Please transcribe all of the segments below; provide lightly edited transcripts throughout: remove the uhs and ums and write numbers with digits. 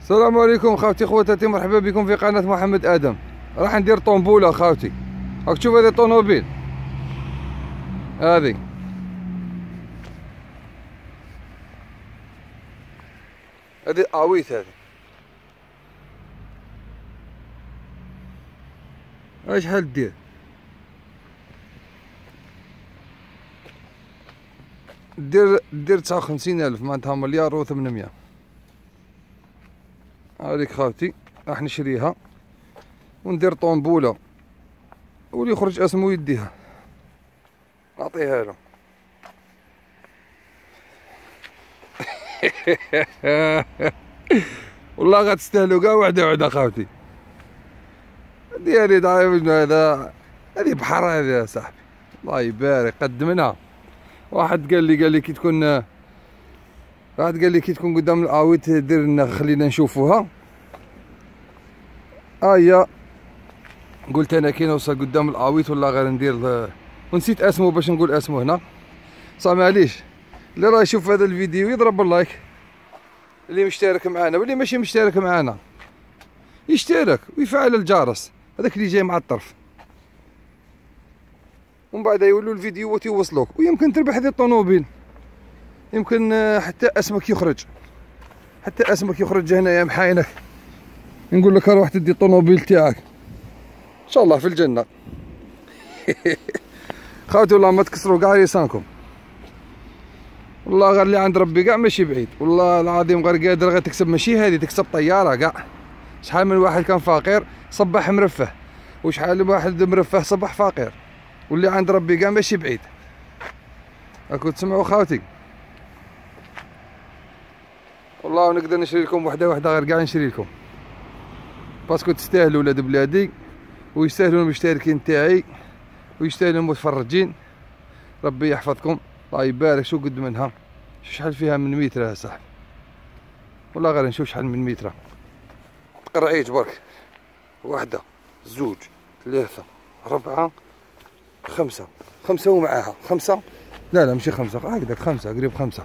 السلام عليكم خاوتي خواتاتي، مرحبا بكم في قناة محمد آدم. راح ندير طومبولة خاوتي. راك تشوف هذه الطوموبيل، هذه آويت، هذه شحال دير 59,000، معناتها مليار و800. هذيك خاوتي راح نشريها وندير طومبولة، واللي يخرج اسمه يديها نعطيها له. والله غتستاهلوا كاع وحده خاوتي. ديالي دايما هذا، هذه بحر هذه يا صاحبي، الله يبارك قد منها. واحد قال لي كي تكون قدام الآويت دير لنا، خلينا نشوفوها. هي قلت انا كي نوصل قدام الآويت والله غير ندير، ونسيت اسمه باش نقول اسمه هنا. صا معليش، اللي راه يشوف هذا الفيديو يضرب اللايك، اللي مشترك معنا واللي ماشي مشترك معنا يشترك ويفعل الجرس، هذاك اللي جاي مع الطرف، ومن بعد يولوا الفيديوهات يوصلوك، ويمكن تربح هذه الطوموبيل. يمكن حتى اسمك يخرج هنايا محاينك، نقول لك روح تدي الطوموبيل تاعك ان شاء الله في الجنه. خاوتي والله ما تكسروا كاع لسانكم، والله غير اللي عند ربي كاع ماشي بعيد، والله العظيم غير قادر غير تكسب، ماشي هذه تكسب طياره كاع. شحال من واحد كان فقير صبح مرفه، وشحال من واحد مرفه صبح فقير، واللي عند ربي كاع ماشي بعيد. راكم تسمعوا خاوتي؟ والله نقدر نشري لكم وحده غير كاع نشري لكم، باسكو تستاهلوا ولاد بلادي، ويستاهلوا المشتركين تاعي، ويستاهلوا المتفرجين. ربي يحفظكم، الله يبارك. شو قد منها، شحال فيها من متر يا صاحبي، والله غير نشوف شحال من متر. تقرعيت برك، واحدة زوج ثلاثة أربعة خمسة ومعاها خمسة، لا ماشي خمسة، هكذاك خمسة، قريب خمسة.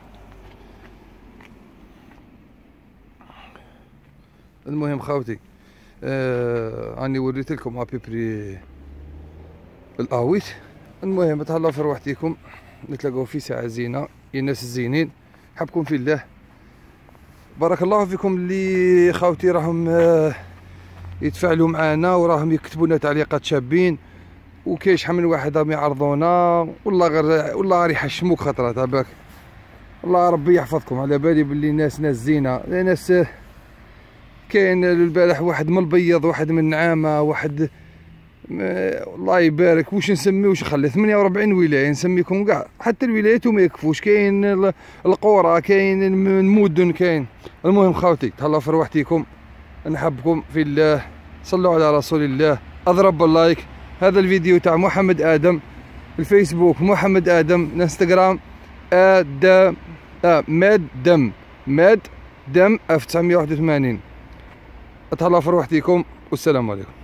المهم خاوتي، راني وريت لكم ابيبري الآويت. المهم تهلاو في روحتكم، نتلاقاو في ساعة زينة يا ناس الزينين. حبكم في الله، بارك الله فيكم اللي خاوتي راهم يتفاعلوا معنا وراهم يكتبوا لنا تعليقات شابين، وكاين شحال من واحد راهم يعرضونا، والله غير يحشموك خطرات باك. والله ربي يحفظكم، على بالي باللي ناس زينه، ناس كاين البارح واحد من البيض، واحد من نعامه، واحد الله يبارك. واش نسمي، واش نخلي 48 ولايه نسميكم كاع، حتى الولايات وما يكفوش، كاين القرى، كاين المدن، كاين. المهم خاوتي تهلاو في روحتكم، نحبكم في الله، صلوا على رسول الله، اضرب اللايك. هذا الفيديو تاع محمد آدم، الفيسبوك محمد آدم، الانستغرام آدم ماد دم 1981. اتهلاو في روحتكم والسلام عليكم.